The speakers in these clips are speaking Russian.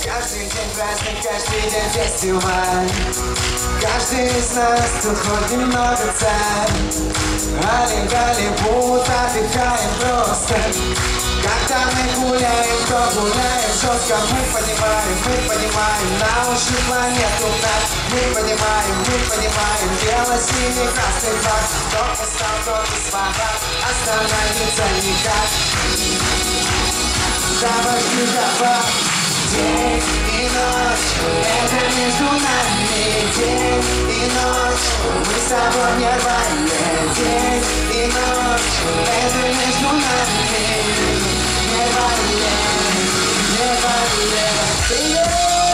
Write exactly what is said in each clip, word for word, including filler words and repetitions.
Каждый день праздник, каждый день фестиваль. Каждый из нас тут хоть немного царь. Али, Голливуд, отдыхаем просто. Когда мы гуляем, то гуляем жестко. Мы понимаем, мы понимаем нашу планету так. Мы понимаем, мы понимаем бело-синий красный флаг. Кто устал, тот и свобод, остановиться никак. Давай, давай. День и ночь, это между нами. День и ночь, мы с тобой нервные. День и ночь, это между нами. Нервные, нервные. Привет!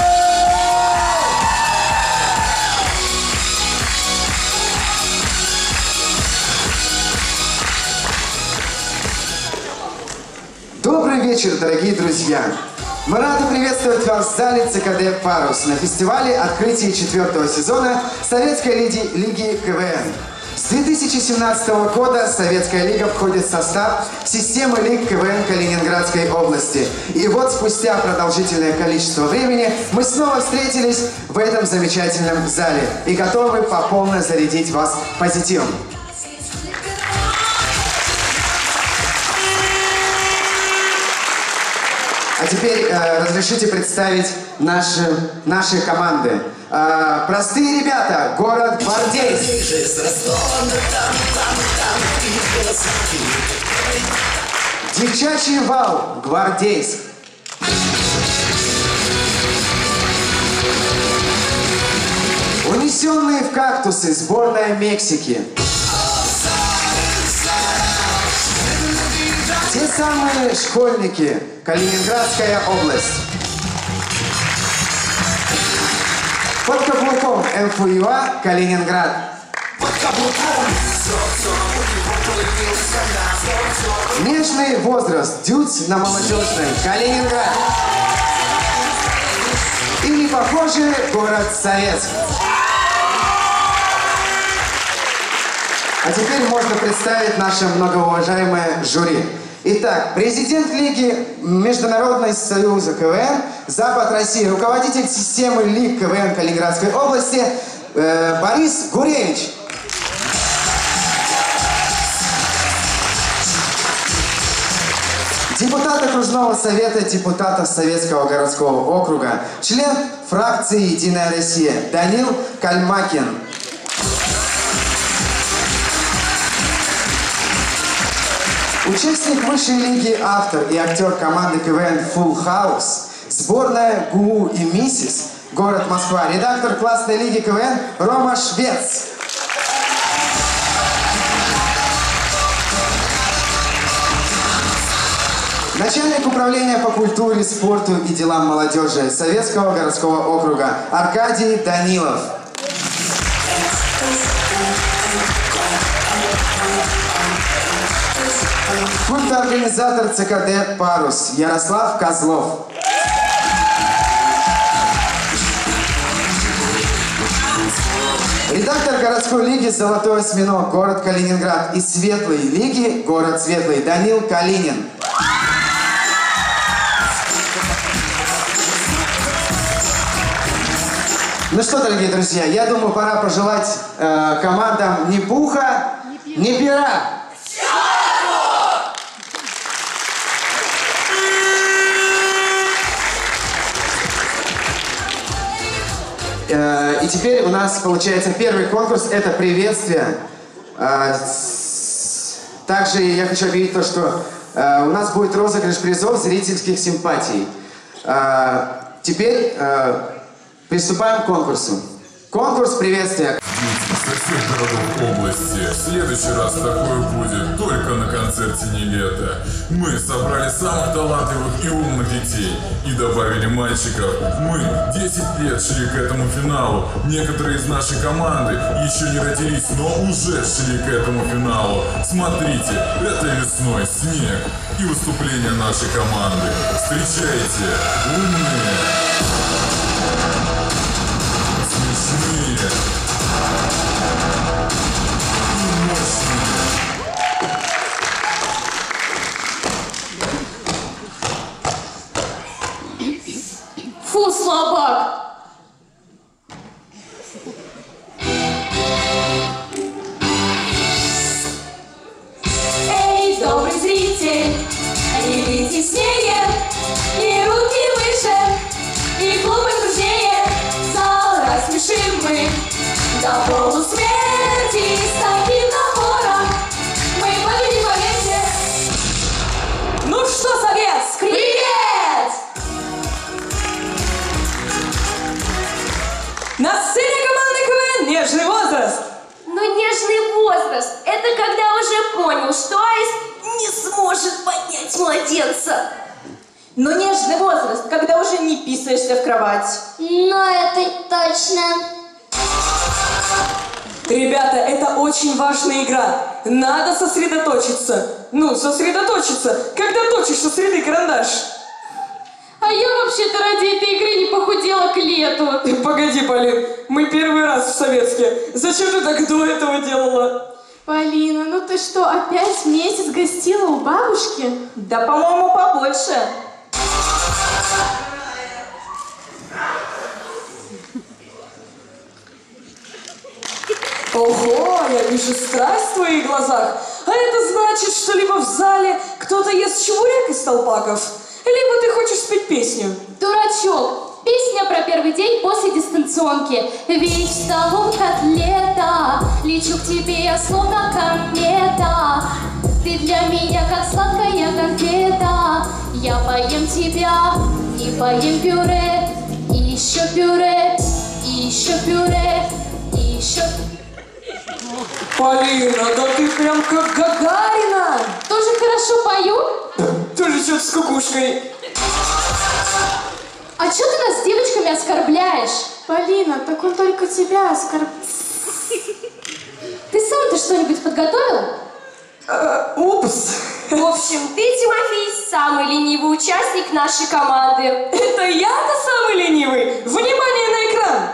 Добрый вечер, дорогие друзья! Мы рады приветствовать вас в зале ЦКД «Парус» на фестивале открытия четвертого сезона Советской лиги, лиги КВН. С две тысячи семнадцатого года Советская лига входит в состав системы лиг КВН Калининградской области. И вот спустя продолжительное количество времени мы снова встретились в этом замечательном зале и готовы по полной зарядить вас позитивом. А теперь э, разрешите представить наши, наши команды. Э, простые ребята, город Гвардейск. Девчачий вал, Гвардейск. Унесенные в кактусы, сборная Мексики. Те самые школьники, Калининградская область. Под каблуком эм эф ю а, Калининград. Нежный возраст, дюдь на молодежной, Калининград. И не похожий город Советск. А теперь можно представить наше многоуважаемое жюри. Итак, президент Лиги Международного союза КВН Запад России, руководитель системы лиг КВН Калининградской области э, Борис Гуревич. Депутат окружного совета депутатов Советского городского округа, член фракции «Единая Россия» Данил Кальмакин. Участник высшей лиги, автор и актер команды КВН Full House, сборная ГУ и Миссис, город Москва, редактор классной лиги КВН Рома Швец. Начальник управления по культуре, спорту и делам молодежи Советского городского округа Аркадий Данилов. Культоорганизатор ЦКД «Парус» Ярослав Козлов. Редактор городской лиги «Золотой осьминог» город Калининград и Светлой лиги город Светлый Данил Калинин. Ну что, дорогие друзья, я думаю, пора пожелать э, командам ни пуха, ни пера. И теперь у нас получается первый конкурс, это приветствие. Также я хочу объявить то, что у нас будет розыгрыш призов зрительских симпатий. Теперь приступаем к конкурсу. Конкурс приветствия. Со всех городов области. В следующий раз такое будет только на концерте «Нилетто». Мы собрали самых талантливых и умных детей и добавили мальчиков. Мы десять лет шли к этому финалу. Некоторые из нашей команды еще не родились, но уже шли к этому финалу. Смотрите, это весной снег и выступление нашей команды. Встречайте, умные, смешные, Фу, слабак. Эй, добрый зритель, не вы теснее, и руки выше, и клубы кружнее. Зал рассмешим мы до полусмерти с таким напором. Мы победим, поверьте. Ну что, Советск, привет! На сцене команды КВН «Нежный возраст». Но нежный возраст – это когда уже понял, что Аист не сможет поднять младенца. Но нежный возраст, когда уже не писаешься в кровать. Но это точно. Ребята, это очень важная игра. Надо сосредоточиться. Ну, сосредоточиться. Когда точишь со среды карандаш. А я вообще-то ради этой игры не похудела к лету. Погоди, Полин, мы первый раз в Советске. Зачем ты так до этого делала? Полина, ну ты что, опять месяц гостила у бабушки? Да, по-моему, побольше. Ого, я вижу страсть в твоих глазах. А это значит, что либо в зале кто-то ест чебурек из толпаков, либо ты хочешь спеть песню. Дурачок, песня про первый день после дистанционки. Ведь в столом котлета, лечу к тебе я словно комета. Ты для меня как сладкая конфета. Я поем тебя и поем пюре, и еще пюре, и еще пюре, и еще... Полина, да ты прям как Гагарина. Тоже хорошо пою? Тоже что-то с кукушкой. А что ты нас с девочками оскорбляешь? Полина, так он только тебя оскорб... Ты сам-то что-нибудь подготовил? Э, упс. В общем, ты, Тимофей, самый ленивый участник нашей команды. Это я-то самый ленивый. Внимание на экран.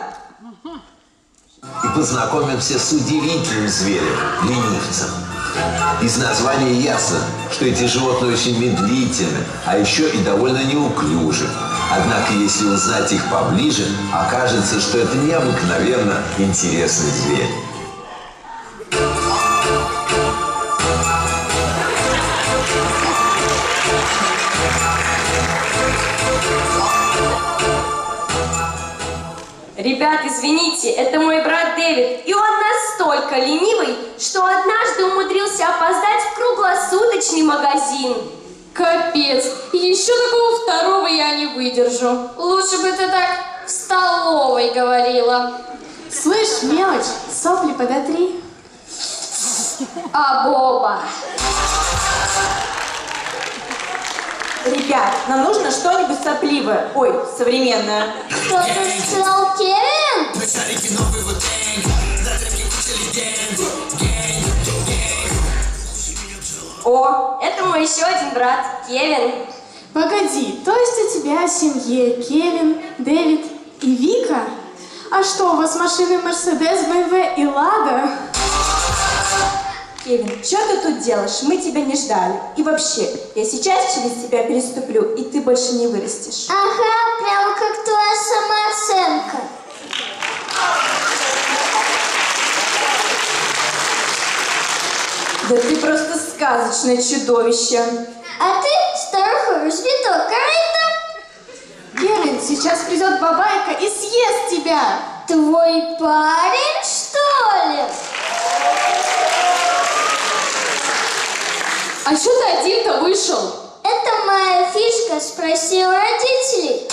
И познакомимся с удивительным зверем, ленивцем. Из названия ясно, что эти животные очень медлительны, а еще и довольно неуклюжи. Однако, если узнать их поближе, окажется, что это необыкновенно интересный зверь. Ребят, извините, это мой брат Дэвид, и он настолько ленивый, что однажды умудрился опоздать в круглосуточный магазин. Капец, еще такого второго я не выдержу. Лучше бы ты так в столовой говорила. Слышь, мелочь, сопли подотри. А Боба? Ребят, нам нужно что-нибудь сопливое. Ой, современное. Что ты сказал, Кевин? О, это мой еще один брат, Кевин. Погоди, то есть у тебя в семье Кевин, Дэвид и Вика? А что, у вас машины Мерседес, бэ эм вэ и Лада? Кевин, что ты тут делаешь? Мы тебя не ждали. И вообще, я сейчас через тебя переступлю, и ты больше не вырастешь. Ага, прямо как твоя самооценка. Да ты просто сказочное чудовище. А ты старуха разбитого корыта. Кевин, сейчас придет бабайка и съест тебя. Твой парень, что ли? А что ты один-то вышел? Это моя фишка, спроси у родителей.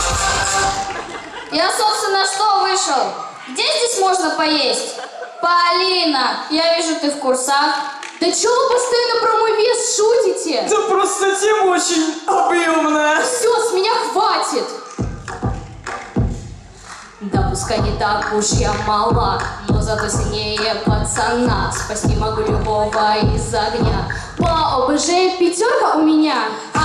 Я, собственно, что вышел? Где здесь можно поесть? Полина, я вижу, ты в курсах. Да чё вы постоянно про мой вес шутите? Да просто тема очень объемная. Все, с меня хватит. Да пускай не так уж я мала, но зато сильнее пацана. Спасти могу любого из огня. По о бэ жэ пятерка у меня.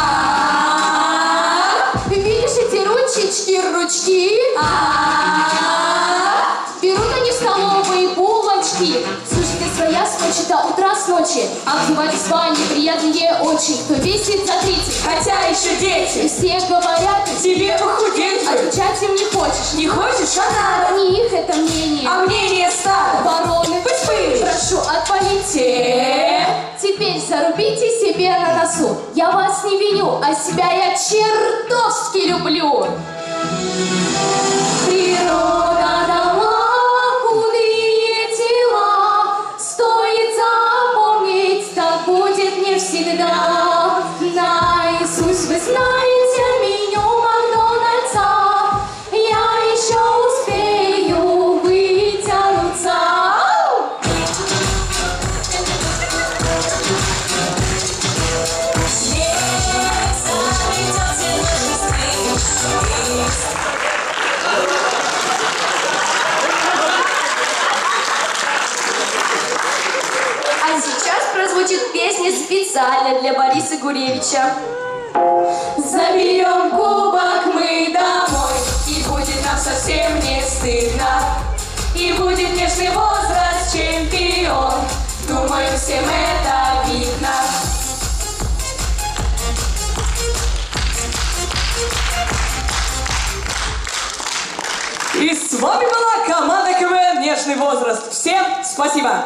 А-а-а. Видишь эти ручечки, ручки? А-а-а. Берут они в столовые булочки. Слушайте, своя скотчи до утра с ночи. Обзывательства неприятные очень. Кто весит за тридцать, Хотя еще дети. и все говорят, Тебе похудеть бы. отвечать совсем не хочешь. Не хочешь, а надо. Не их это мнение. А мнение стада. Вороны, Пыш-пыш. прошу, отполите. Теперь зарубите себе на носу. Я вас не виню, а себя я чертовски люблю. Природа дала худые тела, стоит запомнить, так будет не всегда. Наизусть вы знаете меню Макдональдса, я еще успею вытянуться. А сейчас прозвучит песня специально для Бориса Гуревича. Заберем кубок мы домой, и будет нам совсем не стыдно. И будет нежный возраст чемпион, думаю, всем это видно. И с вами была команда КВН «Нежный возраст». Всем спасибо!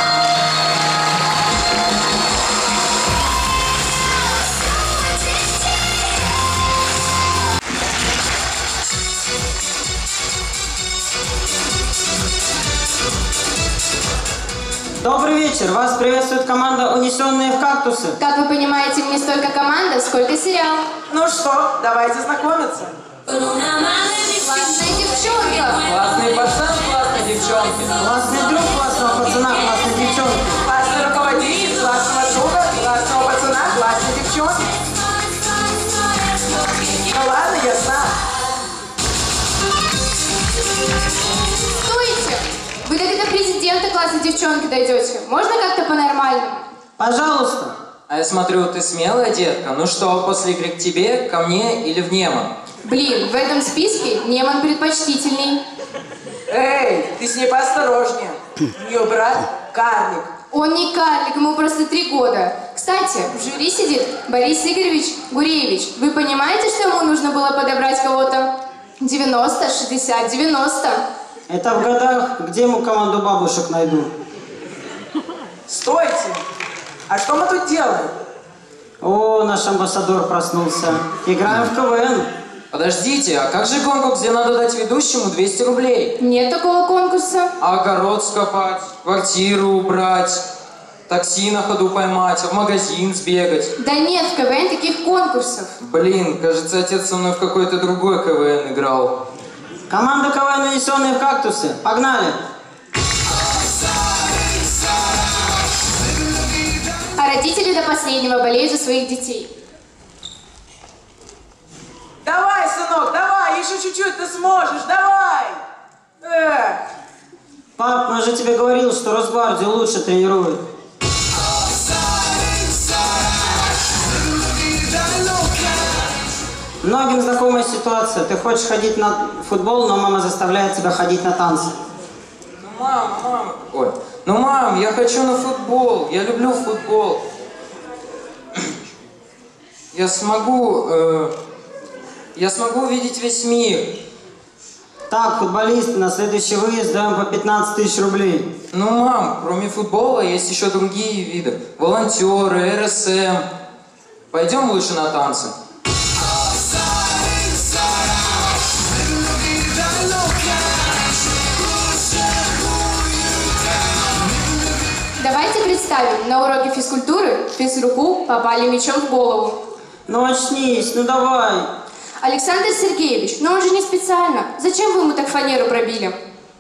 Добрый вечер! Вас приветствует команда «Унесенные в кактусы». Как вы понимаете, не столько команда, сколько сериал. Ну что, давайте знакомиться. Классная девчонка. Классный пацан, классная девчонка. Классный друг классного пацана, классной девчонки. Классный руководитель, классного друга, классного пацана, классной девчонки. Ну ладно, я знаю. Стойте! Вы как до президента классной девчонки дойдете. Можно как-то по-нормальному? Пожалуйста. А я смотрю, ты смелая детка. Ну что, после игры к тебе, ко мне или в Неман? Блин, в этом списке Неман предпочтительней. Эй, ты с ней поосторожнее. Ее брат карлик. Он не карлик, ему просто три года. Кстати, в жюри сидит Борис Игоревич Гуревич. Вы понимаете, что ему нужно было подобрать кого-то? девяносто, шестьдесят, девяносто. Это в годах, где ему команду бабушек найду. Стойте! А что мы тут делаем? О, наш амбассадор проснулся. Играем в КВН. Подождите, а как же конкурс, где надо дать ведущему двести рублей? Нет такого конкурса. А огород скопать, квартиру убрать, такси на ходу поймать, в магазин сбегать? Да нет в КВН таких конкурсов. Блин, кажется, отец со мной в какой-то другой КВН играл. Команда КВН «Унесенные в кактусы». Погнали! А родители до последнего болеют за своих детей. Давай, сынок, давай, еще чуть-чуть ты сможешь, давай! Эх! Пап, мы же тебе говорил, что Росгвардию лучше тренируют. Многим знакомая ситуация. Ты хочешь ходить на футбол, но мама заставляет тебя ходить на танцы. Ну, мам, мам, ой, ну, мам, я хочу на футбол, я люблю футбол. Я смогу, э, я смогу увидеть весь мир. Так, футболисты, на следующий выезд даем по пятнадцать тысяч рублей. Ну, мам, кроме футбола есть еще другие виды. Волонтеры, эр эс эм. Пойдем лучше на танцы. Давайте представим, на уроке физкультуры физруку попали мячом в голову. Ну очнись, ну давай. Александр Сергеевич, но он же не специально. Зачем вы ему так фанеру пробили?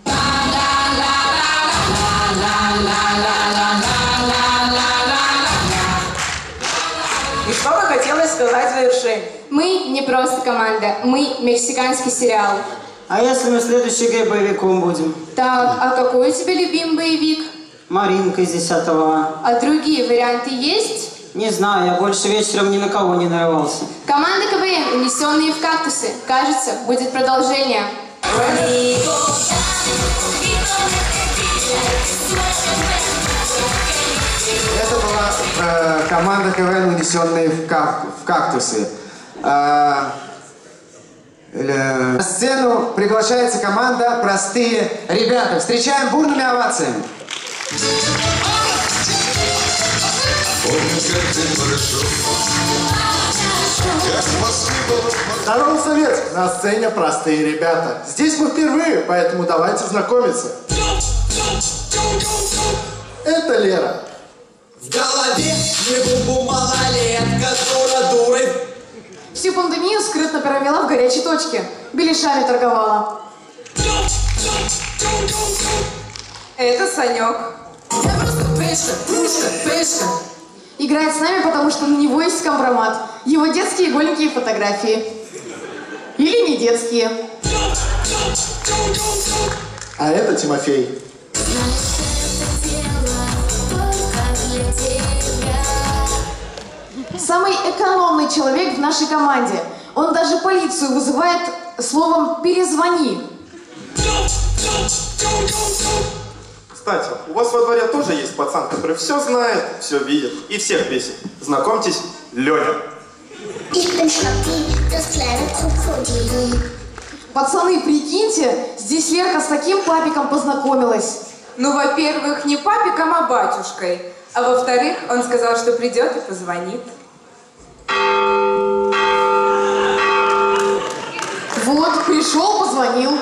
И что бы хотелось сказать в завершение? Мы не просто команда, мы мексиканский сериал. А если мы следующий гей боевиком будем? Так, а какой у тебя любимый боевик? Маринка из десятого А. А другие варианты есть? Не знаю, я больше вечером ни на кого не нарывался. Команда КВН, унесенные в кактусы. Кажется, будет продолжение. Это была э, команда КВН, унесенные в, как- в кактусы. Э, э, На сцену приглашается команда «Простые ребята». Встречаем бурными овациями. Здорово, Советск! На сцене «Простые ребята». Здесь мы впервые, поэтому давайте знакомиться. Это Лера. В голове не бум-бум малолетка, дура дурой. Всю пандемию скрытно провела в горячей точке. Беляшами торговала. Это Санек. Я просто пышка, пушка, пышка. Играет с нами, потому что на него есть компромат. Его детские голенькие фотографии. Или не детские. А это Тимофей. Самый экономный человек в нашей команде. Он даже полицию вызывает словом «перезвони». Кстати, у вас во дворе тоже есть пацан, который все знает, все видит и всех бесит. Знакомьтесь, Леня. Пацаны, прикиньте, здесь Лерка с таким папиком познакомилась. Ну, во-первых, не папиком, а батюшкой. А во-вторых, он сказал, что придет и позвонит. Вот, пришел, позвонил.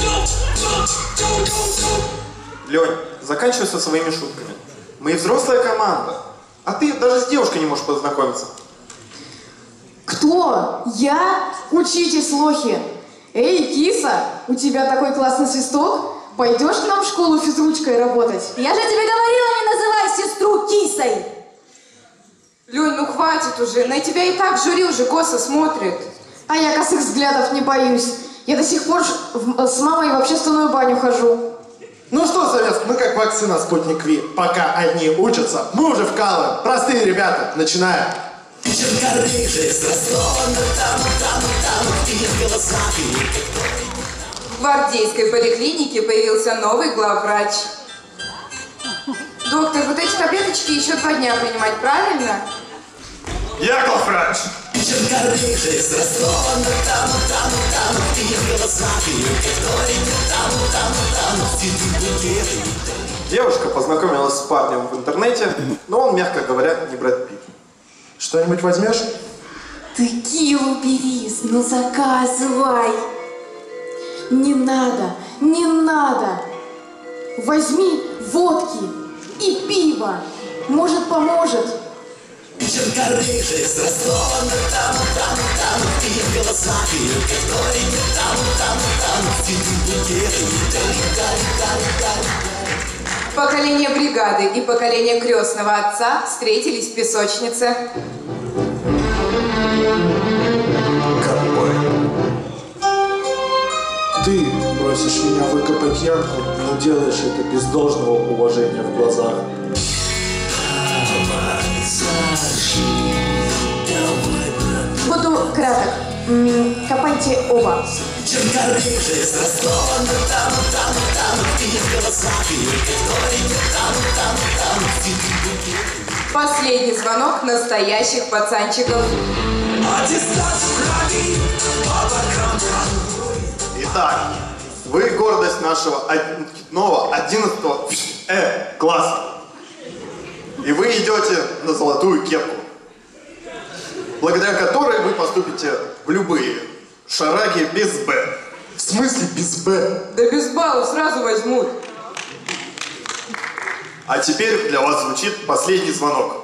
Лень, заканчивай со своими шутками. Мы взрослая команда, а ты даже с девушкой не можешь познакомиться. Кто? Я? Учитесь, лохи. Эй, киса, у тебя такой классный свисток? Пойдешь к нам в школу физручкой работать? Я же тебе говорила, не называй сестру кисой. Лень, ну хватит уже, на тебя и так жюри уже косо смотрит. А я косых взглядов не боюсь. Я до сих пор в, с мамой в общественную баню хожу. Ну что, Советск, мы как вакцина Спутник Ви. Пока одни учатся, мы уже вкалываем. Простые ребята, начинаем. В гвардейской поликлинике появился новый главврач. Доктор, вот эти таблеточки еще два дня принимать, правильно? Я главврач. Девушка познакомилась с парнем в интернете, но он, мягко говоря, не Брэд Питт. Что-нибудь возьмешь? Текилу бери, ну заказывай. Не надо, не надо. Возьми водки и пиво. Может, поможет. Поколение бригады и поколение крестного отца встретились в песочнице. Ты просишь меня выкопать ямку, но делаешь это без должного уважения в глазах. Буду краток. М, Копайте оба. Последний звонок настоящих пацанчиков. Итак, вы гордость нашего очередного одиннадцатого э, класса. И вы идете на золотую кепку, благодаря которой вы поступите в любые шараги без Б. В смысле без Б? Да без баллов сразу возьмут. А теперь для вас звучит последний звонок.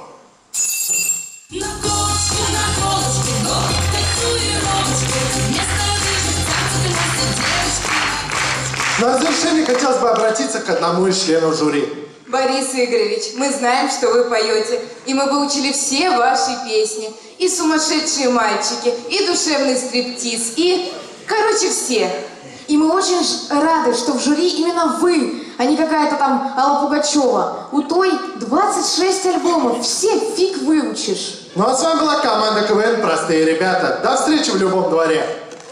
На завершение хотелось бы обратиться к одному из членов жюри. Борис Игоревич, мы знаем, что вы поете, и мы выучили все ваши песни. И «Сумасшедшие мальчики», и «Душевный стриптиз», и, короче, все. И мы очень рады, что в жюри именно вы, а не какая-то там Алла Пугачева. У той двадцать шесть альбомов, все фиг выучишь. Ну а с вами была команда КВН «Простые ребята». До встречи в любом дворе.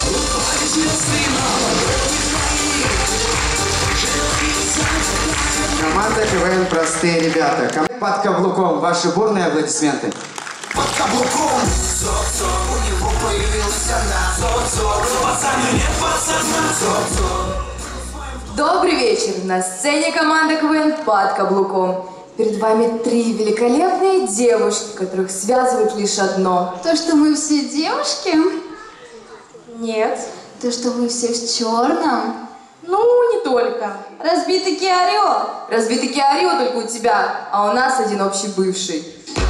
Команда КВН «Простые ребята». Ком- Под каблуком. Ваши бурные аплодисменты. Под каблуком. Зок-зок, у него появился на зок-зок. Пацаны, нет пацаны. Добрый вечер. На сцене команда КВН «Под каблуком». Перед вами три великолепные девушки, которых связывает лишь одно. То, что мы все девушки? Нет. То, что мы все в черном? Ну, не только. Разбитый Киарио. Разбитый Киарио только у тебя, а у нас один общий бывший.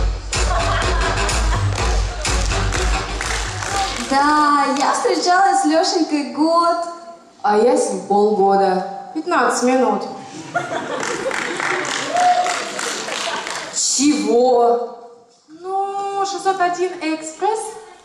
Да, я встречалась с Лешенькой год. А я с ним полгода. пятнадцать минут. Чего? Ну, шестьсот один экспресс.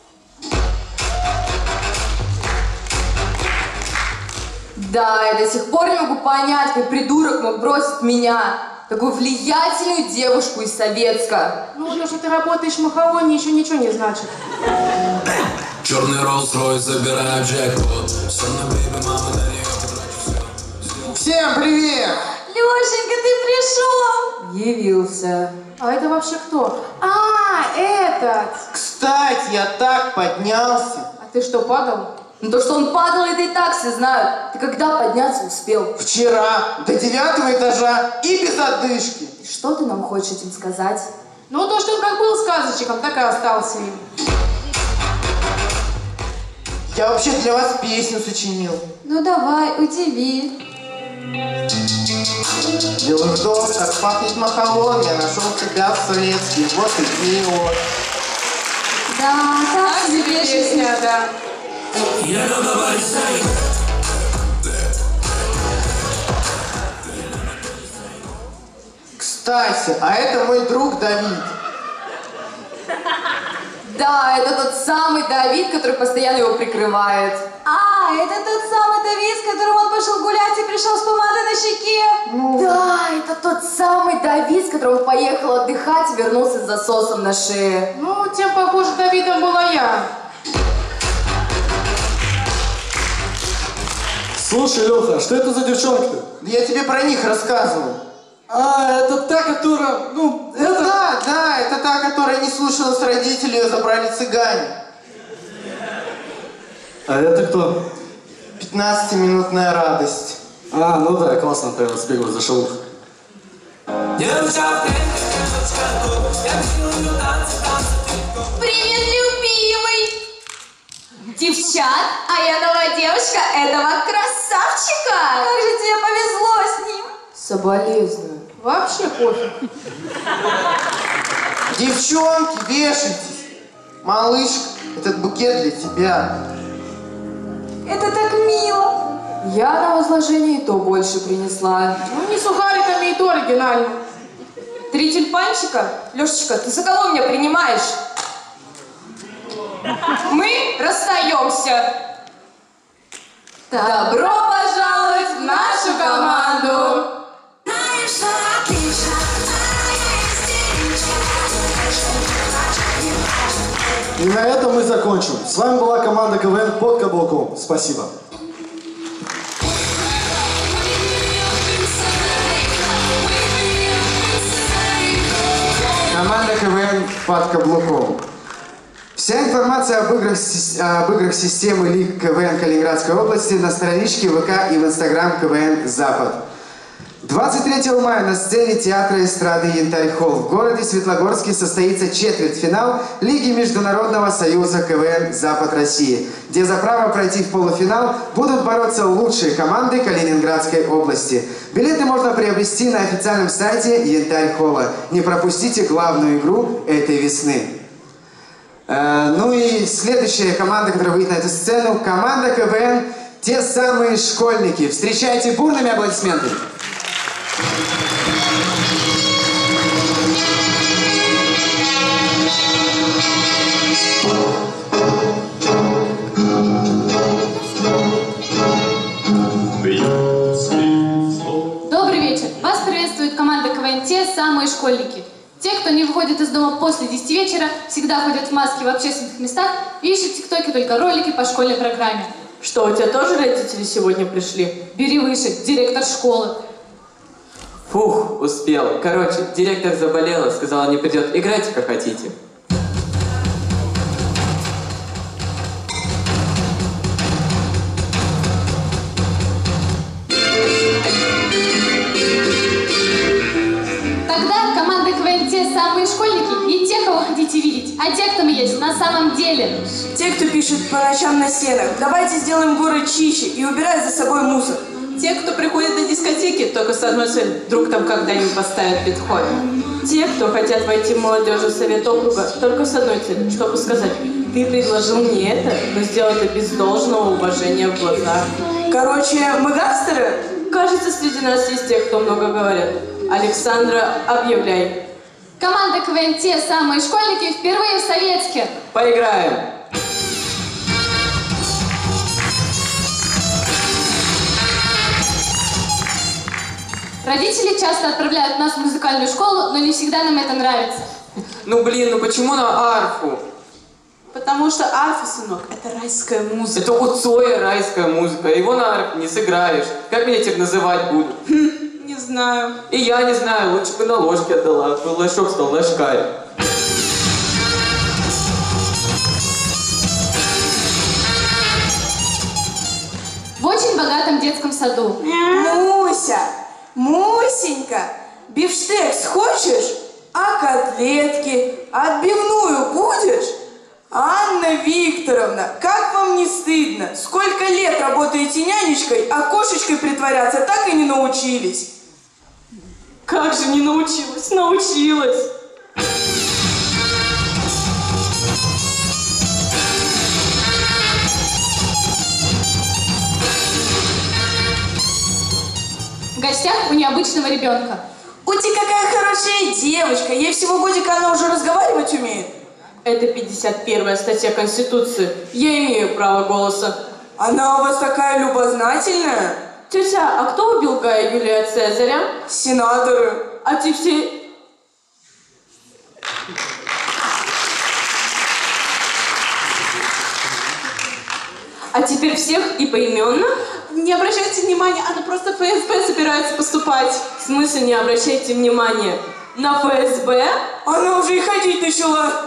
Да, я до сих пор не могу понять, как придурок мог бросить меня, такую влиятельную девушку из Советска. Ну, Леша, ты работаешь в Махаоне, еще ничего не значит. Черный Rolls-Royce, забираю джекпот. Все на бейби, мама на нее потратит. Всем привет! Лешенька, ты пришел! Явился. А это вообще кто? А, этот! Кстати, я так поднялся. А ты что, падал? Ну то, что он падал, это и так все знают. Ты когда подняться успел? Вчера, до девятого этажа и без отдышки. Что ты нам хочешь этим сказать? Ну, то, что он как был сказочником, так и остался им. Я вообще для вас песню сочинил. Ну, давай, удиви. Белый дом, как пахнет Махаон, я нашел тебя в Советске, вот и вот. Да, так себе песня, да. Я давай сай. Кстати, а это мой друг Давид. Да, это тот самый Давид, который постоянно его прикрывает. А, это тот самый Давид, с которым он пошел гулять и пришел с помадой на щеке? Ну. Да, это тот самый Давид, с которым он поехал отдыхать и вернулся с засосом на шее. Ну, тем, похоже, Давидом была я. Слушай, Леха, что это за девчонки-то? Я тебе про них рассказывал. А, это та, которая, ну, Ну это... да, да, это та, которая не слушалась родителей, ее забрали цыгане. А это кто? пятнадцатиминутная радость. А, ну да, классно, ты сбегал за шоу. Привет, любимый! Девчат, а я новая девушка этого красавчика! Как же тебе повезло с ним! Соболезную. Вообще пофиг. Девчонки, вешайтесь. Малышка, этот букет для тебя. Это так мило. Я на возложение и то больше принесла. Ну, не сухариками, и то оригинально. Три тюльпанчика? Лешечка, ты за кого меня принимаешь? Мы расстаемся. Добро пожаловать в нашу команду. И на этом мы закончим. С вами была команда КВН «Под каблуком». Спасибо. Команда КВН «Под каблуком». Вся информация об играх, об играх системы Лиг КВН Калининградской области на страничке ВК и в Инстаграм КВН «Запад». двадцать третьего мая на сцене театра эстрады «Янтарь-холл» в городе Светлогорске состоится четвертьфинал Лиги Международного союза КВН «Запад России», где за право пройти в полуфинал будут бороться лучшие команды Калининградской области. Билеты можно приобрести на официальном сайте «Янтарь-холла». Не пропустите главную игру этой весны. Э, ну и следующая команда, которая выйдет на эту сцену, команда КВН «Те самые школьники». Встречайте бурными аплодисментами. Добрый вечер. Вас приветствует команда КВН «Те самые школьники». Те, кто не выходит из дома после десяти вечера, всегда ходят в маске в общественных местах и ищут в ТикТоке только ролики по школьной программе. Что, у тебя тоже родители сегодня пришли? Бери выше, директор школы. Фух, успел. Короче, директор заболела, сказала, не придет. Играйте, как хотите. есть на самом деле. Те, кто пишет по ночам на стенах, давайте сделаем город чище и убирать за собой мусор. Те, кто приходит на дискотеки, только с одной целью, вдруг там когда-нибудь поставят Бетховен. Те, кто хотят войти в молодежный совет округа, только с одной целью, чтобы сказать: ты предложил мне это, но сделал это без должного уважения в глазах. Короче, мы гангстеры? Кажется, среди нас есть те, кто много говорят. Александра, объявляй. Команда КВН «Те самые школьники» впервые в Советске. Поиграем. Родители часто отправляют нас в музыкальную школу, но не всегда нам это нравится. Ну блин, ну почему на арфу? Потому что арфа, сынок, это райская музыка. Это у Цоя райская музыка, его на арфе не сыграешь. Как меня теперь называть будут? Хм, не знаю. И я не знаю, лучше бы на ложке отдала, бы ложок стал ложкарь. В очень богатом детском саду. Муся, Мусенька, бифштекс хочешь? А котлетки? Отбивную будешь? Анна Викторовна, как вам не стыдно? Сколько лет работаете нянечкой, а кошечкой притворяться так и не научились? Как же не научилась? Научилась. В гостях у необычного ребенка. Ути, какая хорошая девочка. Ей всего годика, она уже разговаривать умеет. Это пятьдесят первая статья Конституции. Я имею право голоса. Она у вас такая любознательная. Тетя, а кто убил Гая Юлия Цезаря? Сенаторы. А те все... А теперь всех и поименно? Не обращайте внимания, она просто в ФСБ собирается поступать. В смысле не обращайте внимания? На ФСБ? Она уже и ходить начала.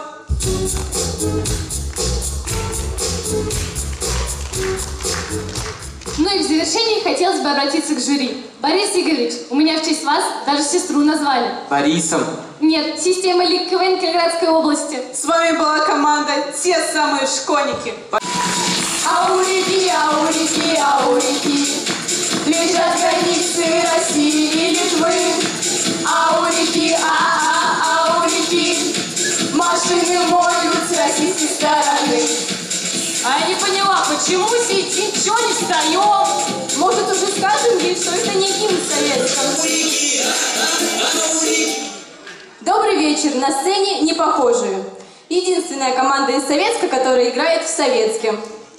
Ну и в завершении хотелось бы обратиться к жюри. Борис Игоревич, у меня в честь вас даже сестру назвали. Борисом. Нет, система Лиг КВН Калининградской области. С вами была команда «Те самые школьники». Аурики, аурики, аурики, лежат границы России и Литвы. Аурики, а-а, аурики, машины моют с российской стороны. А я не поняла, почему сидим, чё не встаем? Может, уже скажем ей, что это не гимн советский? Добрый вечер, на сцене непохожие. Единственная команда из Советска, которая играет в Советске.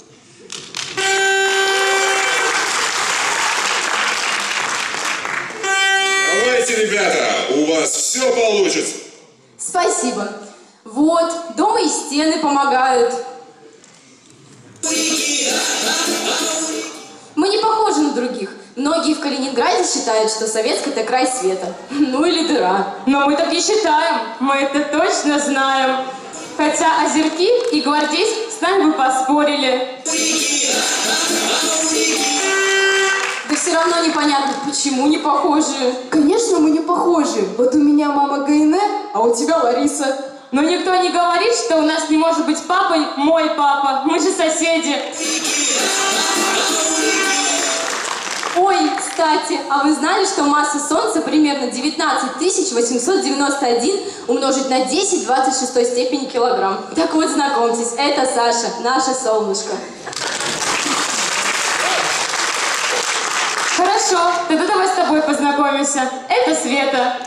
Давайте, ребята, у вас все получится. Спасибо. Вот, дома и стены помогают. Мы не похожи на других. Многие в Калининграде считают, что Советск — это край света. Ну или дыра. Но мы так не считаем. Мы это точно знаем. Хотя озерки и гвардейск с нами бы поспорили. Да все равно непонятно, почему не похожи. Конечно, мы не похожи. Вот у меня мама Гайне, а у тебя Лариса. Но никто не говорит, что у нас не может быть папой мой папа. Мы же соседи. Ой, кстати, а вы знали, что масса Солнца примерно девятнадцать тысяч восемьсот девяносто один умножить на десять в двадцать шестой степени килограмм? Так вот, знакомьтесь, это Саша, наше солнышко. Хорошо, тогда давай с тобой познакомимся. Это Света.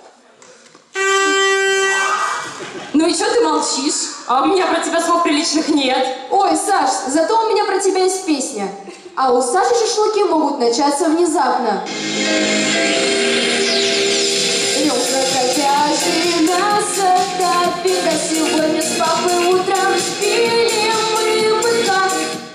Ну и что ты молчишь? А у меня про тебя слов приличных нет. Ой, Саш, зато у меня про тебя есть песня. А у Саши шашлыки могут начаться внезапно. Крокодяжий нас отопит, а сегодня с папой утром спили мы быка.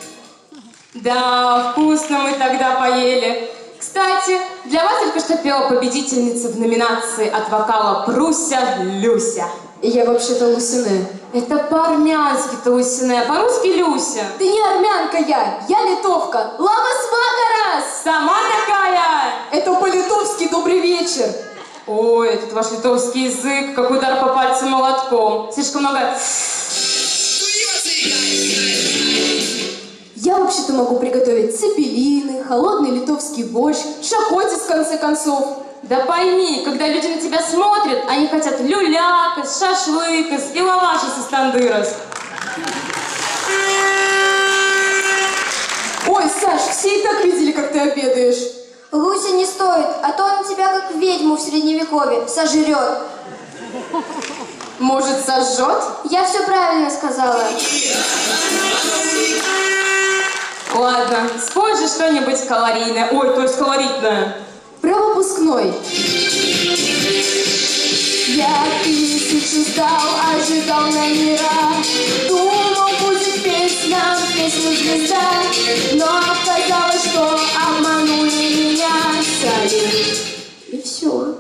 Да, вкусно мы тогда поели. Кстати, для вас только что пела победительница в номинации от вокала Пруся Люся. Я вообще-то Лусине. Это по-армянски-то Лусине, а по-русски Люся. Да не армянка я, я литовка. Лава свагарас! Сама такая! Это по-литовски добрый вечер. Ой, этот ваш литовский язык, как удар по пальцам молотком. Слишком много Я вообще-то могу приготовить цепелины, холодный литовский борщ, шакотис, в конце концов. Да пойми, когда люди на тебя смотрят, они хотят люлякас, шашлыкас и лавашас из тандырос. Ой, Саш, все и так видели, как ты обедаешь. Луся, не стоит, а то он тебя как ведьму в средневековье сожрет. Может, сожжет? Я все правильно сказала. Ладно, спой же что-нибудь калорийное, ой, то есть колоритное. Про выпускной. Я тысячу ждал, ожидал номера. Думал, будет петь нам песню звезда. Но оказалось, что обманули меня. Салют. И все.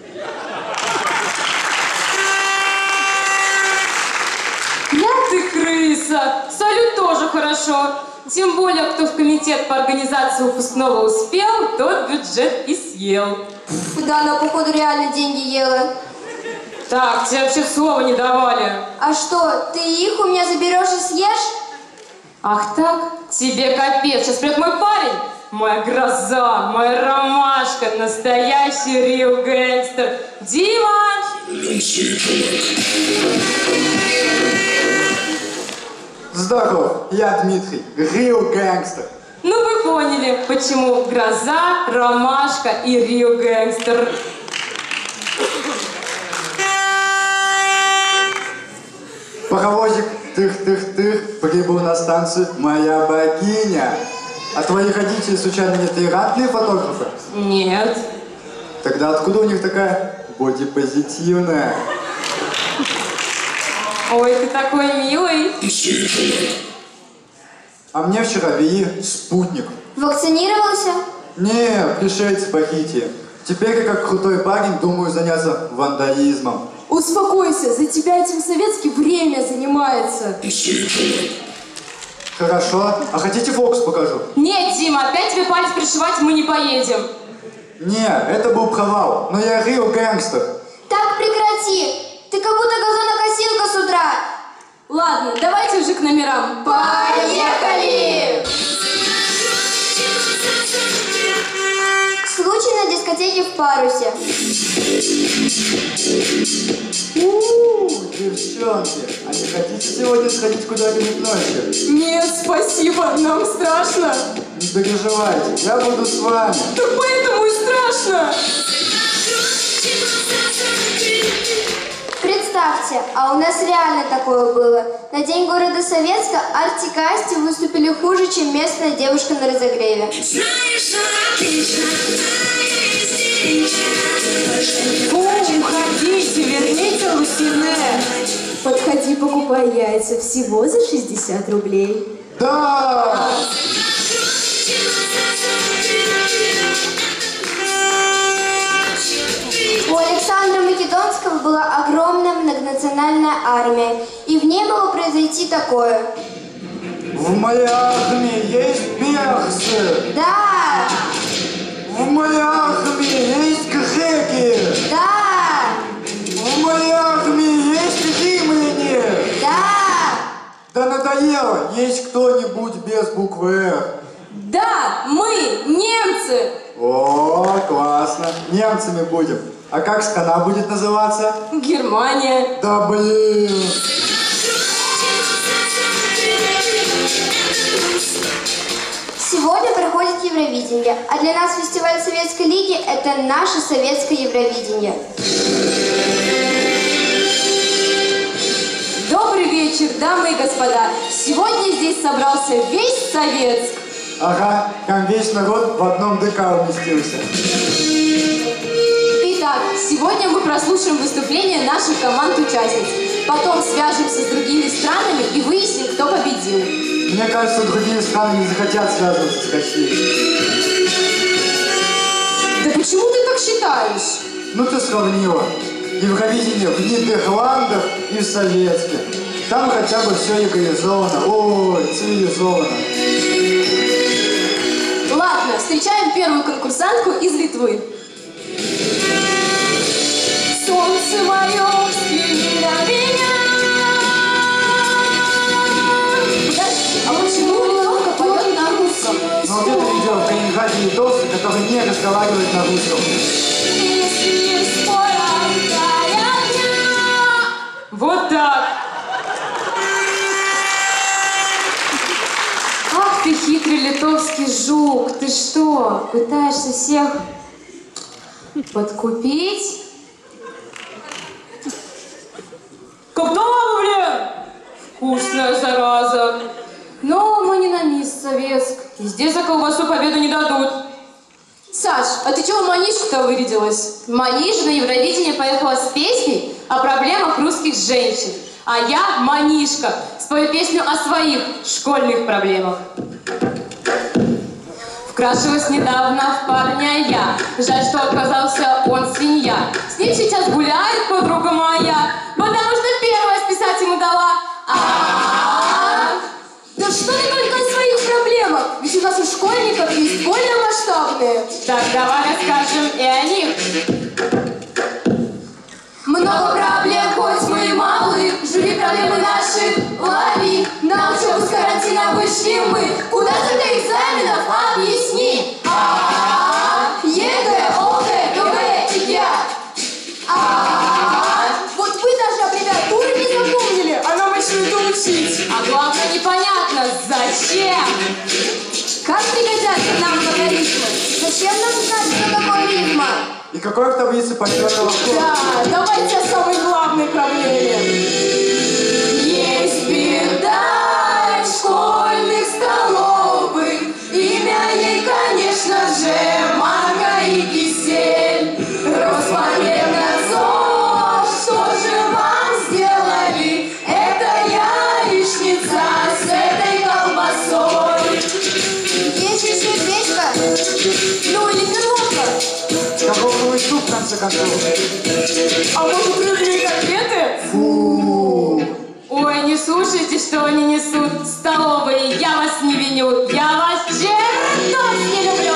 Я ты крыса! Салют тоже хорошо. Тем более, кто в комитет по организации выпускного успел, тот бюджет и съел. Да, она, походу, реально деньги ела. Так, тебе вообще слова не давали. А что, ты их у меня заберешь и съешь? Ах так? Тебе капец. Сейчас придет мой парень. Моя гроза, моя ромашка, настоящий real гэнгстер. Дима! Здоров, я Дмитрий, real гэнгстер. Ну вы поняли, почему гроза, ромашка и real гэнгстер. Паровозик, тых-тых-тых, прибыл на станцию моя богиня. А твоих родителей случайно не толерантные фотографы? Нет. Тогда откуда у них такая бодипозитивная? Ой, ты такой милый. А мне вчера ввели спутник. Вакцинировался? Не, пришельцы похитили. Теперь я как крутой парень думаю заняться вандализмом. Успокойся, за тебя этим советский время занимается. Хорошо, а хотите фокус покажу? Нет, Дима, опять тебе палец пришивать мы не поедем. Не, это был провал, но я real гэнгстер. Так прекрати! Ты как будто газонокосилка с утра. Ладно, давайте уже к номерам. Поехали! Случай на дискотеке в Парусе. Ууу, девчонки, а не хотите сегодня сходить куда-нибудь ночью? Нет, спасибо, нам страшно. Не переживайте, я буду с вами. Так поэтому и страшно. Представьте, а у нас реально такое было. На День города Советска Артик и Асти выступили хуже, чем местная девушка на разогреве. Фу, уходите, верните Лусине. Подходи, покупай яйца всего за шестьдесят рублей. Да! У Александра Македонского была огромная многонациональная армия, и в ней могло произойти такое. В моей армии есть персы. Да! В моей армии есть греки. Да! В моей армии есть римляне. Да! Да надоело, есть кто-нибудь без буквы «Р». Да, мы, немцы. О, классно, немцами будем. А как страна будет называться? Германия. Да блин. Сегодня проходит Евровидение, а для нас фестиваль Советской Лиги – это наше советское Евровидение. Добрый вечер, дамы и господа. Сегодня здесь собрался весь Советск. Ага, там весь народ в одном ДК уместился. Итак, сегодня мы прослушаем выступления наших команд-участниц. Потом свяжемся с другими странами и выясним, кто победил. Мне кажется, другие страны не захотят связываться с Россией. Да почему ты так считаешь? Ну ты сравнила. Евровидение в Нидерландах и в Советске. Там хотя бы все легализовано. Ой, цивилизовано. Ладно, встречаем первую конкурсантку из Литвы. Солнце мое, взгляни на меня. чтобы не разговаривать на русском. Вот так. Ах ты хитрый литовский жук, ты что, пытаешься всех подкупить? Когда вы, блин? Вкусная зараза. Но мы не на мисс Советск. И здесь за колбасу победу не дадут. Саш, а ты чего в манишку-то вырядилась? Манижа на Евровидение поехала с песней о проблемах русских женщин. А я, Манишка, спою песню о своих школьных проблемах. Вкрашилась недавно в парня я. Жаль, что оказался он свинья. С ним сейчас гуляет подруга моя, потому что первая списать ему дала. А-а-а. Да что ты только о своих проблемах? Ведь у нас у школьников есть более масштабные. Так, давай расскажем и о них. Много проблем, хоть мы и малы, живи проблемы наши, лови. На учебу с карантина вышли мы, куда ты для экзаменов, объясни. А-а-а, ЕГЭ, ОГЭ, ГВ и я. А-а-а, вот вы даже аббревиатуры не запомнили, а нам еще это учить. А главное непонятно, зачем? Как пригодятся нам логарифмы? Зачем нам знать, что такое рифма? И какой в таблице почетного вкуса? Да, давайте о самой главной проблеме. Есть беда из школьных столовых. Имя ей, конечно же, Марка и Кисель. Роспотребнадзор, что же вам сделали? Это яичница с этой колбасой. Есть еще печка? Ну или перловка? Кабовый суп, в конце концов. А может, рыбные котлеты? Фу. Ой, не слушайте, что они несут. Столовые, я вас не виню. Я вас чертовски люблю.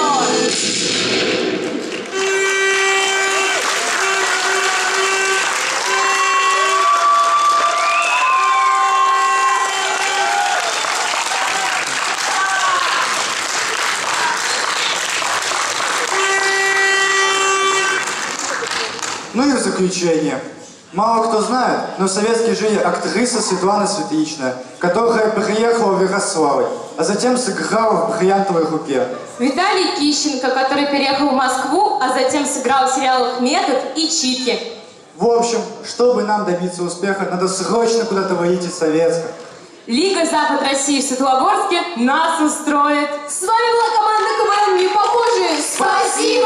Ну и в заключение. Мало кто знает, но в Советске жили актриса Светлана Светличная, которая приехала в Ярославль, а затем сыграла в «Бриллиантовой руке». Виталий Кищенко, который переехал в Москву, а затем сыграл в сериалах «Метод» и «Чики». В общем, чтобы нам добиться успеха, надо срочно куда-то валить из Советска. Лига Запад России в Светлогорске нас устроит. С вами была команда КВН «Непохожие». Спасибо!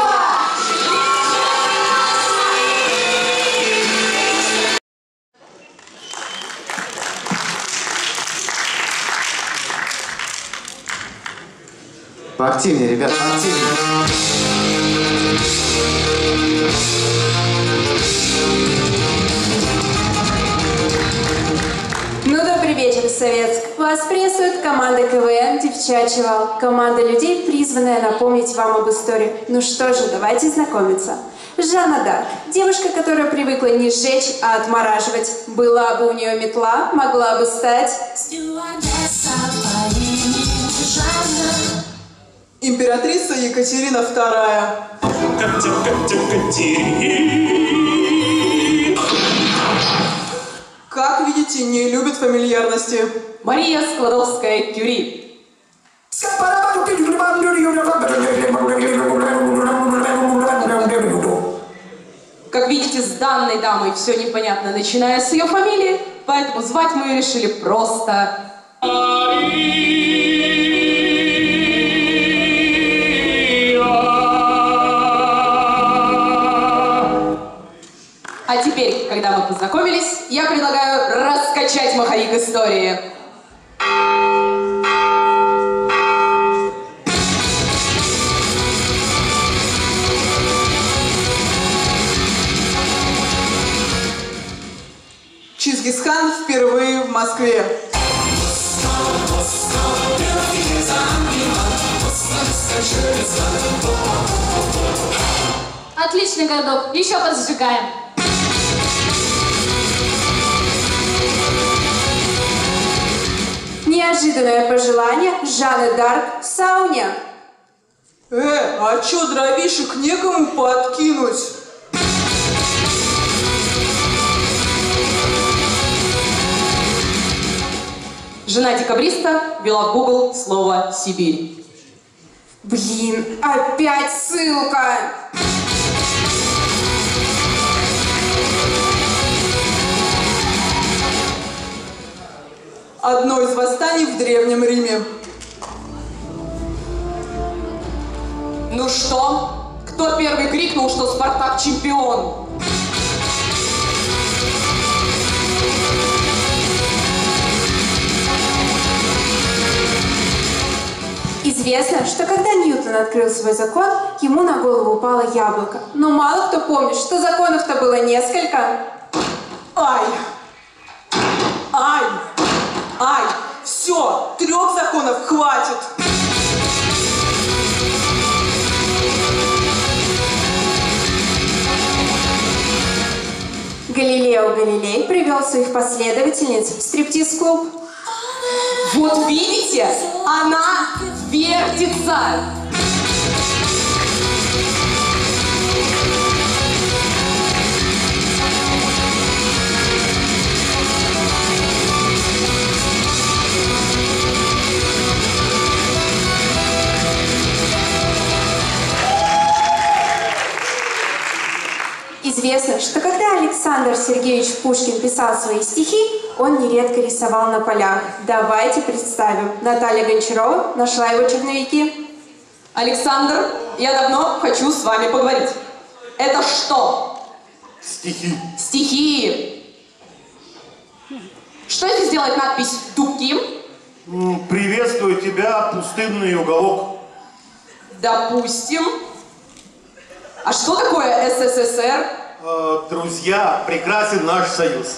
Поактивнее, ребят, поактивнее. Ну, добрый вечер, Советск. Вас приветствует команда КВН «Девчачий вал». Команда людей, призванная напомнить вам об истории. Ну что же, давайте знакомиться. Жанна Дарк. Девушка, которая привыкла не сжечь, а отмораживать. Была бы у нее метла, могла бы стать... Императрица Екатерина вторая. Катя, Катя, Катерина. Как видите, не любит фамильярности. Мария Складовская-Кюри. Как видите, с данной дамой все непонятно, начиная с ее фамилии, поэтому звать мы ее решили просто... А теперь, когда мы познакомились, я предлагаю раскачать маховик истории. Чингисхан впервые в Москве. Отличный городок, еще позажигаем. Неожиданное пожелание Жанны Дарк в сауне. Э, а чё, дровишек некому подкинуть? Жена декабриста ввела в Google слово «Сибирь». Блин, опять ссылка! Одно из восстаний в Древнем Риме. Ну что? Кто первый крикнул, что Спартак чемпион? Известно, что когда Ньютон открыл свой закон, ему на голову упало яблоко. Но мало кто помнит, что законов-то было несколько. Ай! Ай! Ай! Все! Трех законов хватит! Галилео Галилей привел своих последовательниц в стриптиз-клуб. Вот видите? Она вертится! Известно, что когда Александр Сергеевич Пушкин писал свои стихи, он нередко рисовал на полях. Давайте представим. Наталья Гончарова нашла его черновики. Александр, я давно хочу с вами поговорить. Это что? Стихи. Стихи. Что если сделать надпись «Дубки»? Приветствую тебя, пустынный уголок. Допустим. А что такое СССР? Э, друзья, прекрасен наш союз.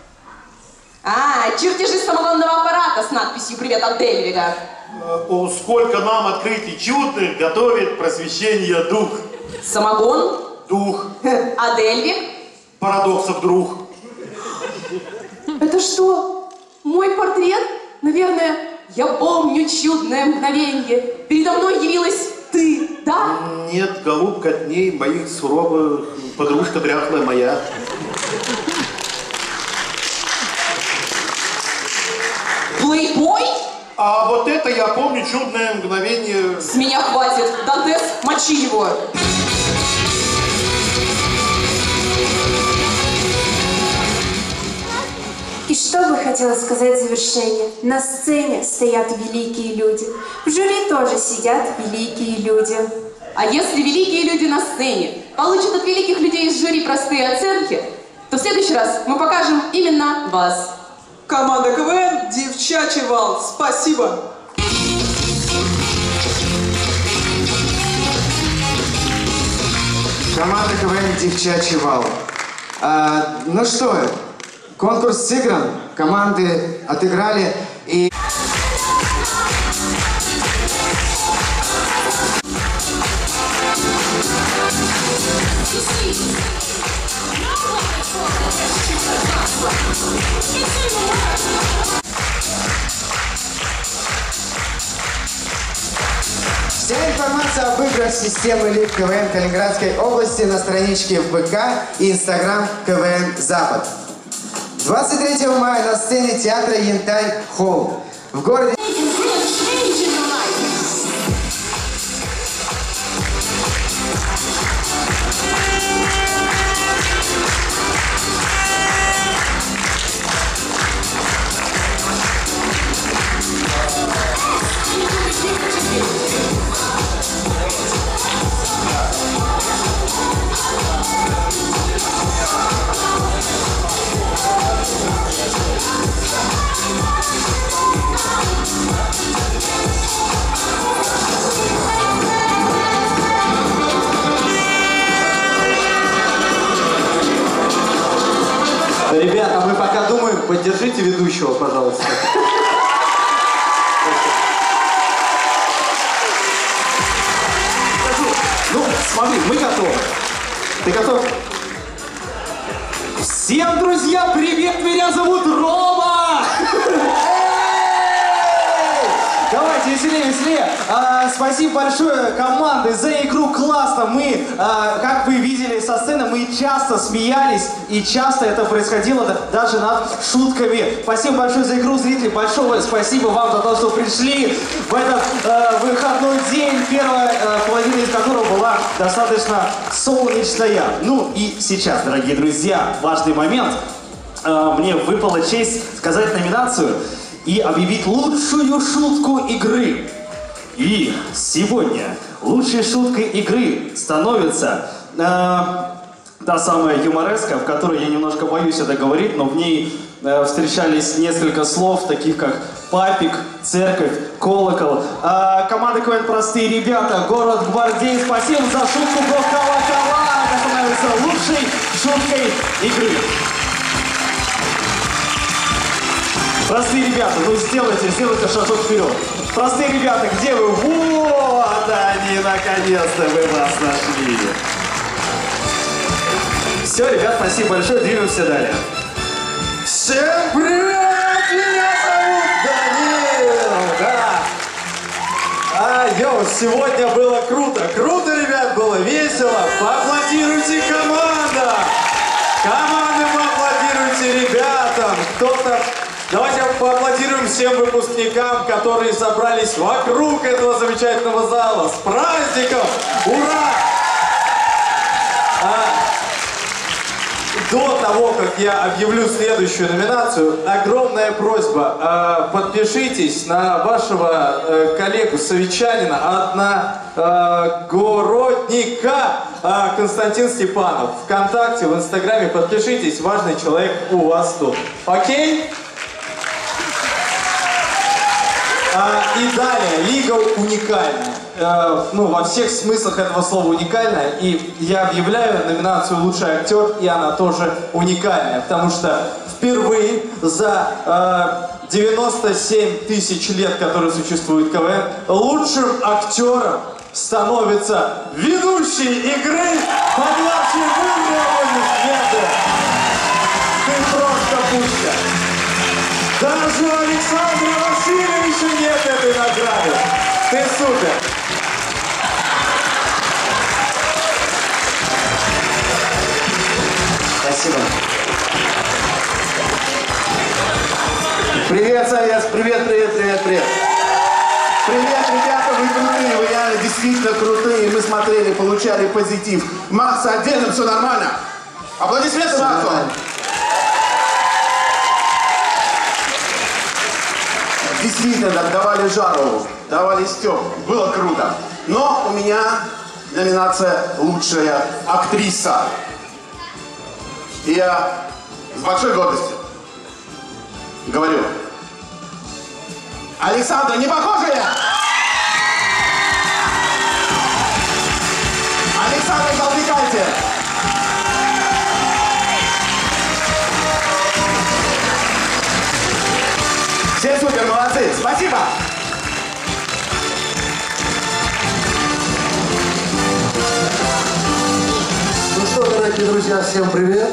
А, чертежи самогонного аппарата с надписью «Привет от Дельвига». Э, о, сколько нам открытий чудных готовит просвещение дух. Самогон? Дух. А Дельвиг? Парадоксов друг. Это что? Мой портрет? Наверное, я помню чудное мгновенье. Передо мной явилась ты, да? Нет, голубка, дней моих суровых, подружка дряхлая моя. Плейбой? А вот это я помню чудное мгновение. С меня хватит. Дантес, мочи его. И что бы хотела сказать в завершение? На сцене стоят великие люди. В жюри тоже сидят великие люди. А если великие люди на сцене получат от великих людей из жюри простые оценки, то в следующий раз мы покажем именно вас. Команда КВН «Девчачий вал». Спасибо. Команда КВН «Девчачий вал». А, ну что, конкурс сыгран, команды отыграли и... Вся информация об играх системы Лиг КВН Калининградской области на страничке в ВК и Инстаграм КВН Запад. двадцать третьего мая на сцене театра Янтарь Холл в городе... Ребята, мы пока думаем, поддержите ведущего, пожалуйста. Ну, смотри, мы готовы. Ты готов? Всем, друзья, привет! Меня зовут Рома! Давайте, веселее, веселее. А, спасибо большое команды за игру, классно. Мы, э, как вы видели со сцены, мы часто смеялись, и часто это происходило даже над шутками. Спасибо большое за игру, зрители. Большое спасибо вам за то, что пришли в этот э, выходной день, первая э, половина из которого была достаточно солнечная. Ну и сейчас, дорогие друзья, важный момент. Э, мне выпала честь сказать номинацию и объявить лучшую шутку игры. И сегодня лучшей шуткой игры становится э, та самая юмореска, в которой я немножко боюсь это говорить, но в ней э, встречались несколько слов, таких как папик, церковь, колокол. Э, команда КВН «Простые ребята», город Гвардей. Спасибо за шутку про колокола. Это становится лучшей шуткой игры. Простые ребята, ну сделайте, сделайте шажок вперед. Простые ребята, где вы? Вот они, наконец-то вы нас нашли. Все, ребят, спасибо большое, двигаемся далее. Всем привет, меня зовут Данил, да. А, йоу, сегодня было круто, круто, ребят, было весело. Поаплодируйте команда. Команды, поаплодируйте ребятам. Кто-то... Давайте поаплодируем всем выпускникам, которые собрались вокруг этого замечательного зала. С праздником! Ура! А, до того, как я объявлю следующую номинацию, огромная просьба. А, подпишитесь на вашего а, коллегу Совичанина, одногородника а, Константин Степанов. Вконтакте, в Инстаграме подпишитесь. Важный человек у вас тут. Окей? А, и далее, лига уникальная. Э, ну, во всех смыслах этого слова уникальная. И я объявляю номинацию «Лучший актер», и она тоже уникальная. Потому что впервые за э, девяносто семь тысяч лет, которые существует КВН, лучшим актером становится ведущий игры «Подвластный вымер света». Ты просто пушка. Даже у Александра Васильевича нет этой награды. Ты супер. Спасибо. Привет, Совет. Привет, привет, привет, привет. Привет, ребята, вы крутые, вы реально действительно крутые. Мы смотрели, получали позитив. Макс, отдельно, все нормально. Аплодисменты Максу. Действительно, давали жару, давали стёк. Было круто. Но у меня номинация «Лучшая актриса». И я с большой гордостью говорю: Александра, не похожая? Александра, завлекайте! Все супер, молодцы! Спасибо! Ну что, дорогие друзья, всем привет!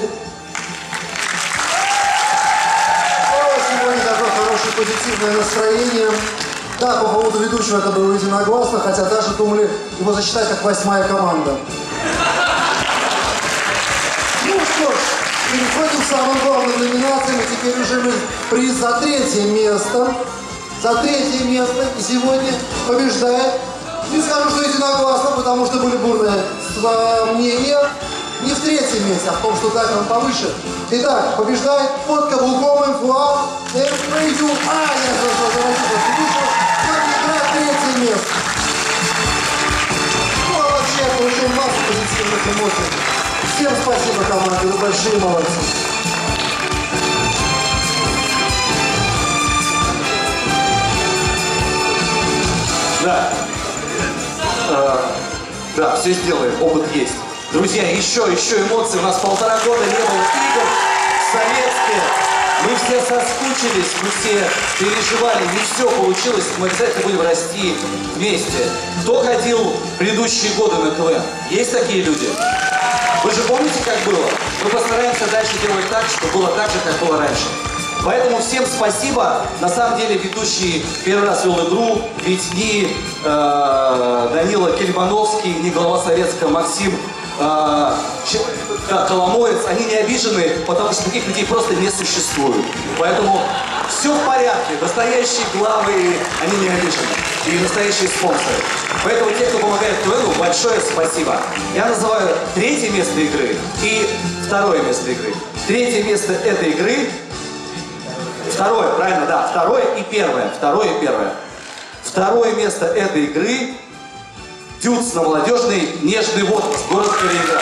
Сегодня такое хорошее позитивное настроение. Да, по поводу ведущего это было единогласно, хотя даже думали его засчитать как восьмая команда. Ну что ж, переходим к самым главным номинациям, и теперь уже мы приз за третье место. За третье место и сегодня побеждает. Не скажу, что единогласно, потому что были бурные мнения. Не в третьем месте, а в том, что так он повыше. Итак, побеждает под каблуком Инфлам Эмпрейдю. А, я заразился, ведущего, как играет третье место. Ну, а вообще, я получил массу позитивных эмоций. Всем спасибо, команды, вы большие молодцы. Да. Э, да, все сделаем, опыт есть. Друзья, еще, еще эмоций. У нас полтора года не было игр советские. Мы все соскучились, мы все переживали. Не все получилось. Мы обязательно будем расти вместе. Кто ходил в предыдущие годы на КВН? Есть такие люди? Вы же помните, как было? Мы постараемся дальше делать так, чтобы было так же, как было раньше. Поэтому всем спасибо. На самом деле ведущий первый раз вел игру, ведь ни э, Данила Кельмановский, ни глава Советского Максим э, Коломоец, они не обижены, потому что таких людей просто не существует. Поэтому все в порядке. Настоящие главы, они не обижены. И настоящие спонсоры. Поэтому те, кто помогает КВНу, большое спасибо. Я называю третье место игры и второе место игры. Третье место этой игры. Второе, правильно, да. Второе и первое. Второе и первое. Второе место этой игры. ТЮЦ на молодежный нежный возраст. Город Калининград.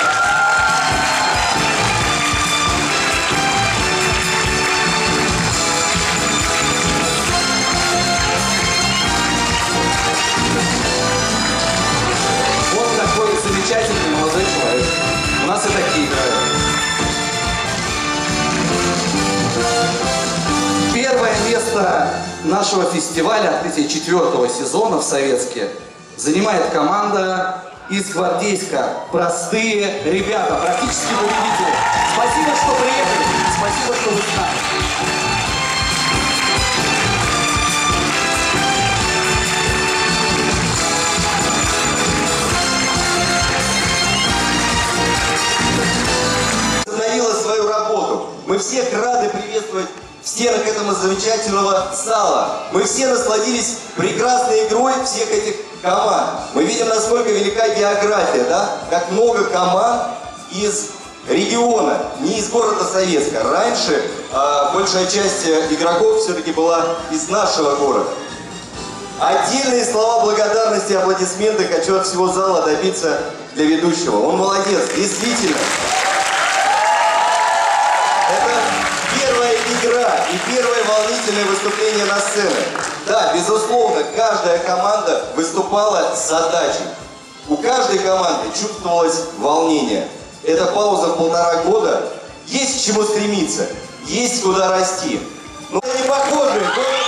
Вот такой замечательный молодой человек. У нас и такие играют. Первое место нашего фестиваля открытия четвертого сезона в Советске занимает команда из Гвардейска. Простые ребята, практически победители. Спасибо, что приехали. Спасибо, что вы с нами. Остановила свою работу. Мы всех рады приветствовать в стенах этого замечательного зала. Мы все насладились прекрасной игрой всех этих команд. Мы видим, насколько велика география, да? Как много команд из региона, не из города Советска. Раньше э, большая часть игроков все-таки была из нашего города. Отдельные слова благодарности и аплодисменты хочу от всего зала добиться для ведущего. Он молодец, действительно. Игра и первое волнительное выступление на сцене. Да, безусловно, каждая команда выступала с задачей. У каждой команды чувствовалось волнение. Эта пауза в полтора года. Есть к чему стремиться, есть куда расти. Но это не похоже.